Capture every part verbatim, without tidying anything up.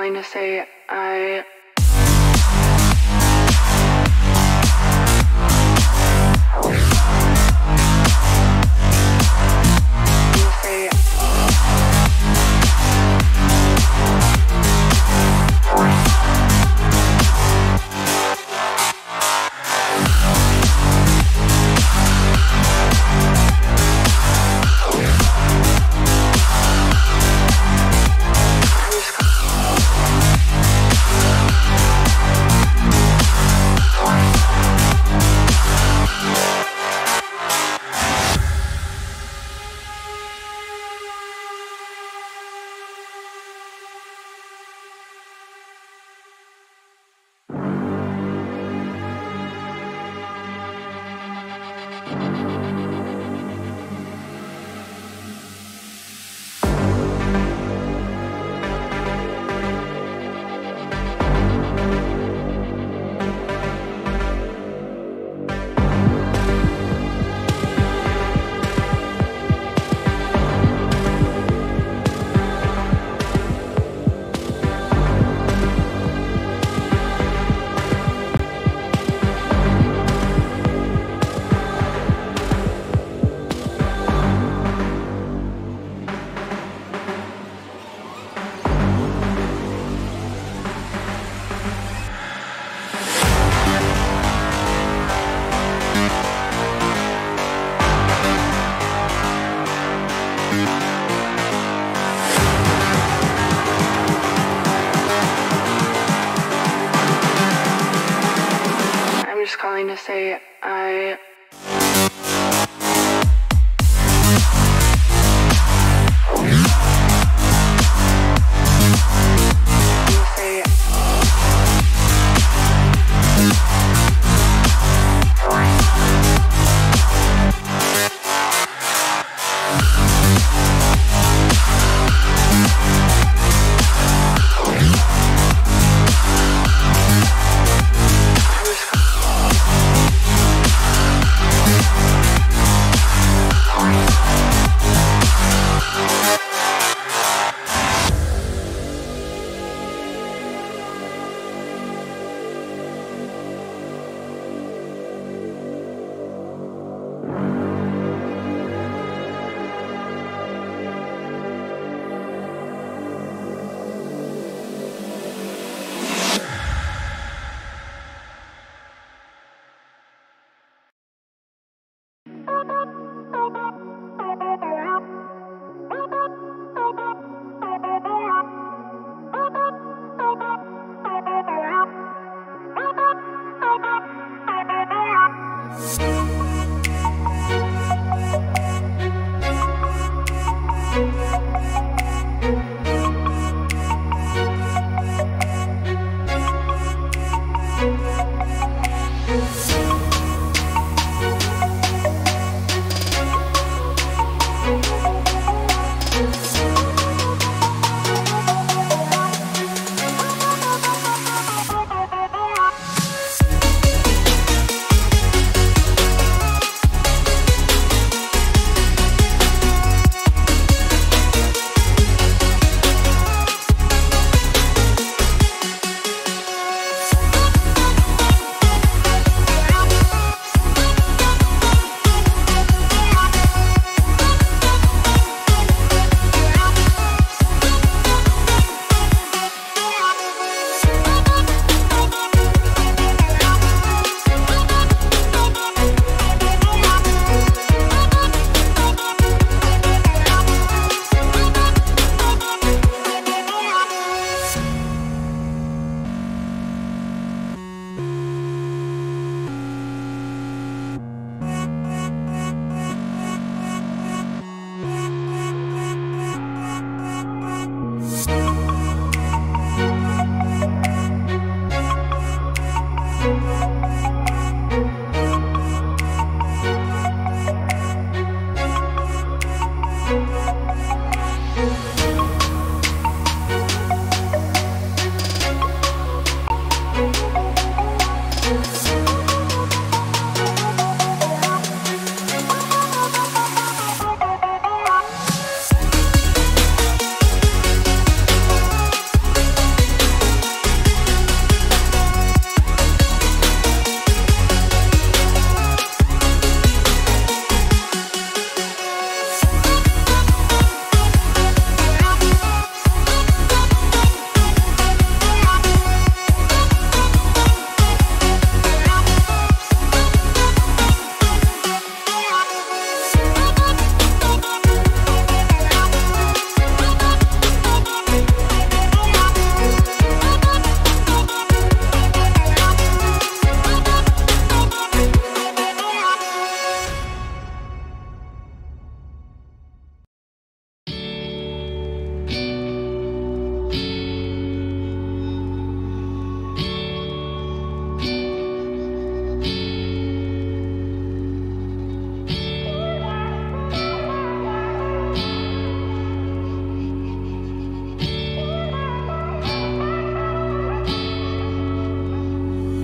calling to say I I'm just calling to say I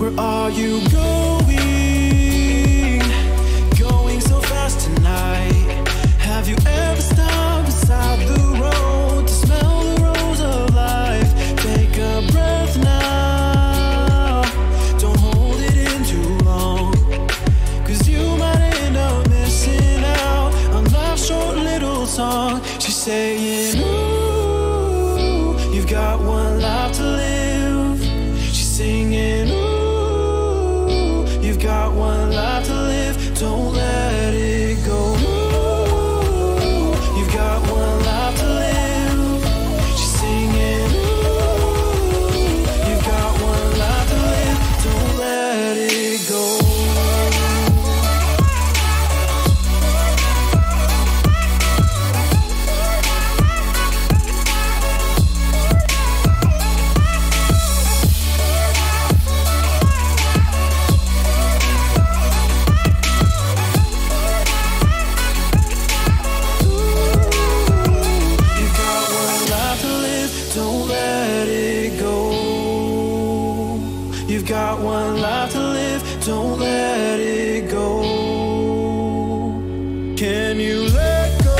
Where are you going? Going so fast tonight. Have you ever stopped beside the road to smell the rose of life? Take a breath now. Don't hold it in too long, 'cause you might end up missing out on life's short little song. She's saying, ooh, you've got one life to live. She's singing, ooh, you've got one life to live. Don't let it go. Ooh, you've got one life to live. She's singing, ooh, you've got one life to live. Don't let it go. You've got one life to live, don't let it go. Can you let go?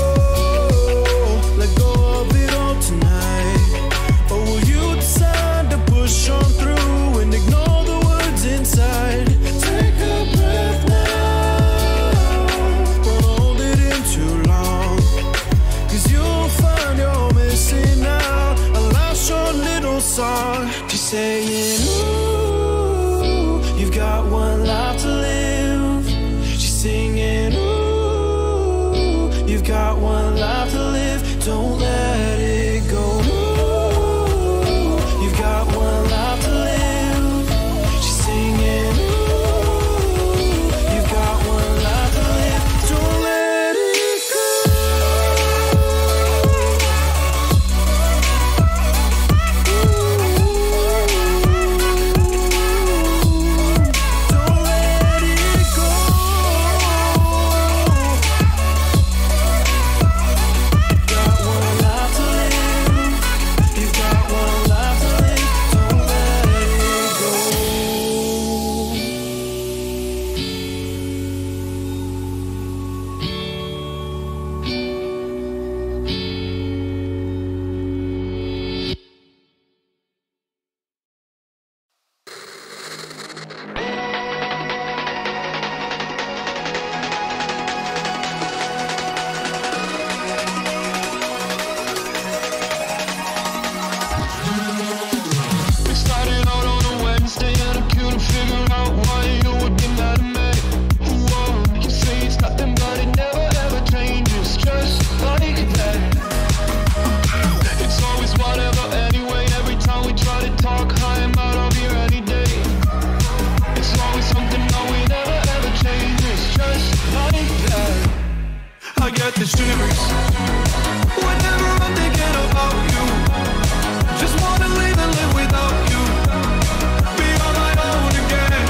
Let go of it all tonight? Or will you decide to push on through and ignore the words inside? Take a breath now. Don't hold it in too long, 'cause you'll find you're missing out a life's short little song. She's saying, ooh, you've got one life to live. She's singing, ooh, you've got one life to live. Don't let it go. Ooh, you've got one life to live. She's singing, ooh, you've got one life to live. Don't let it go. I get the shivers whenever I'm thinking about you. Just wanna leave and live without you, be on my own again.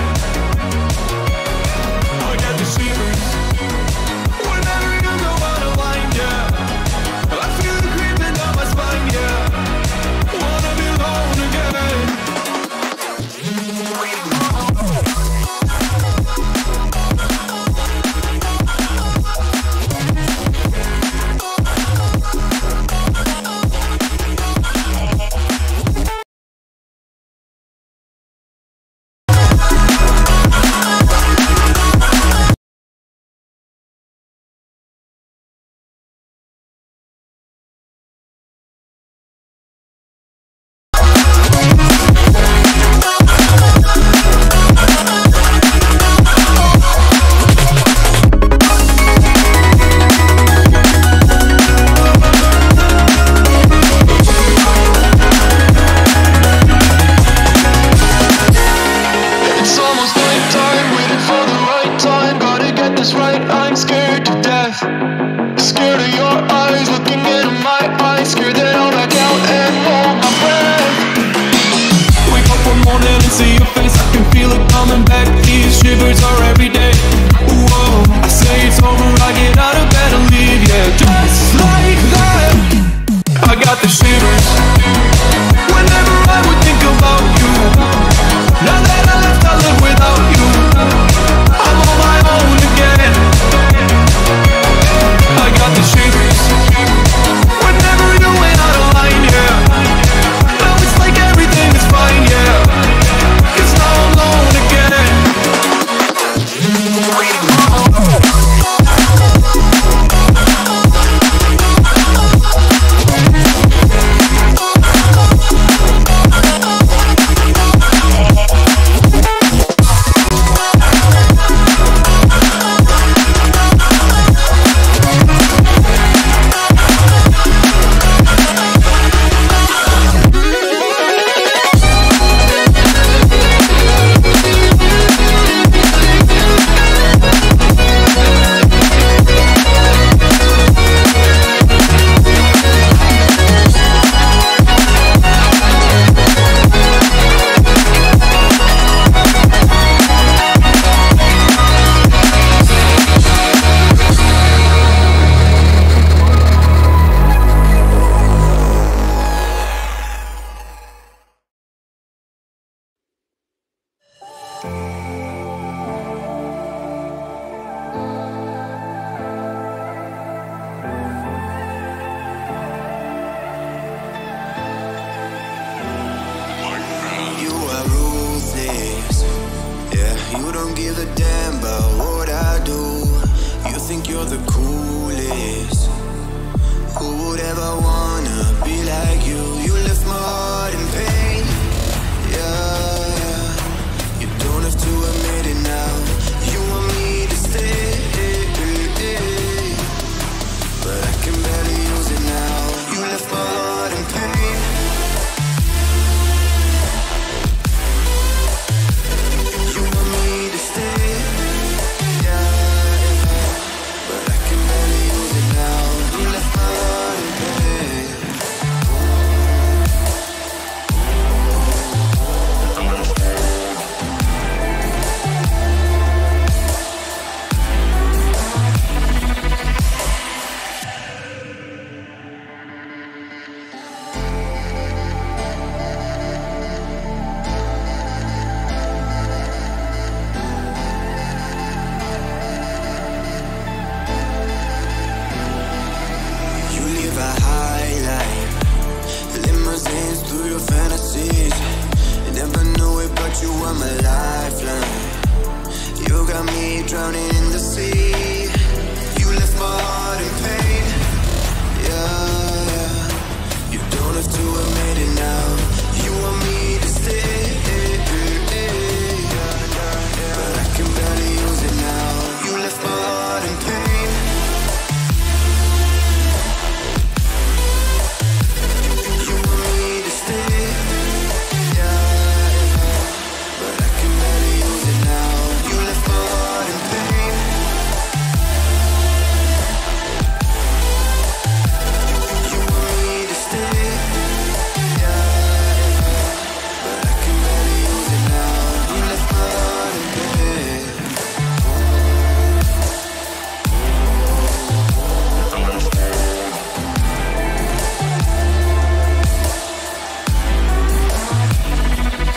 I get the shivers whenever you go out of line, yeah. I feel it creeping down my spine, yeah. Wanna be alone again. See your face, I can feel it coming back. These shivers are every day. Whoa, I say it's over, I get out of bed and leave, yeah. Just like that, I got the shivers whenever I would think about you. Now that I left You don't give a damn about what I do. You think you're the coolest. Who would ever wanna be like you? You left my heart in pain.